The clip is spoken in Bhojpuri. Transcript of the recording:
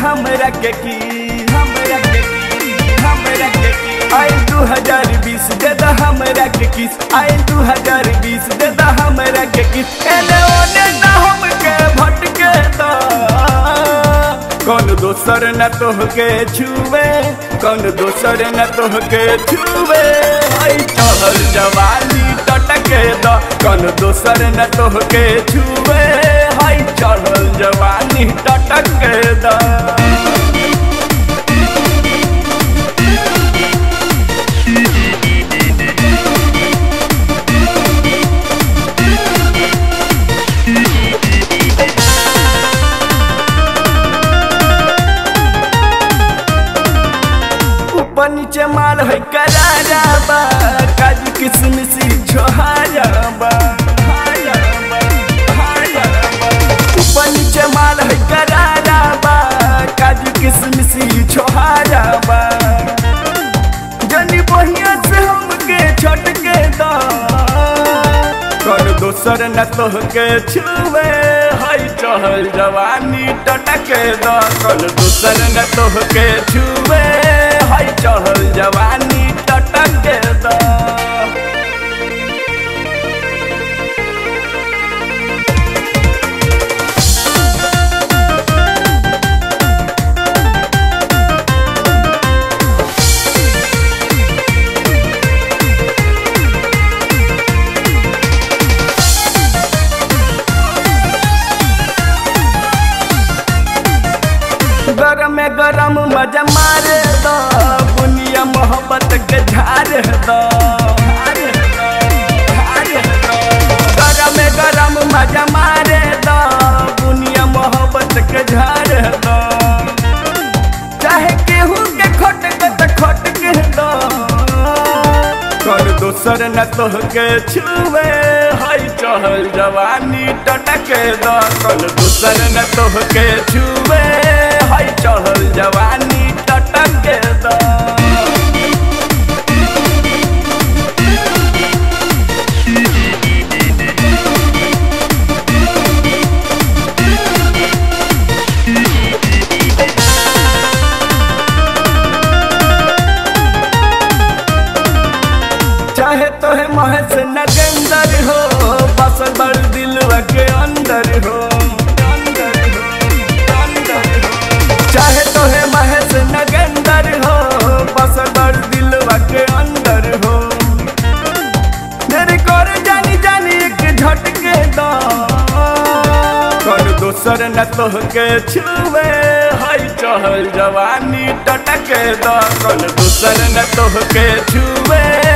हमरा के की हमरा के की हमरा के की आई 2020 दे दा हमरा के किस आई 2020 दे दा हमरा के किस एने ओने ना हमके भटके दा कौन दोसर न तोहके छुवे कौन दोसर न तोहके छुवे आई चढ़ल जवानी टटके द कौन दोसर न तोहके छुवे आई चढ़ल जवानी टटके द नीचे माल है करारा बा काजू किशमिशी छोहारा बा ऊपर नीचे माल है करारा बा काजू किशमिशी छोहारा बा जनी बढ़िया से हमके छटके दा कौन दोसर न तोहके छुवे हई चढ़ल जवानी टटके दा कौन दोसर न तोहके छुवे हई चढ़ल जवानी टटके दा गरम में गरम मजा मारे दो बुनिया मोहब्बत के झारे दो गरम में गरम मजा मारे दो बुनिया मोहब्बत के झारे दो चाहे केहू के खट के दो कौन दोसर न तोहके छुवे हई चढ़ल जवानी टटके दो कौन दोसर न तोहके छुवे हई चढ़ल जवानी टटके दा चाहे तो है महस नगेंदर हो बसल बड़ दिलवा के अंदर हो चाहे तो है महस नगेंदर हो बस बड़ दिलवा के अंदर हो मेरे कर जानी जानी एक झटके दा कौन दोसर न तोहके छुवे हई चढ़ल जवानी टटके दा कौन दोसर न तोहके छुवे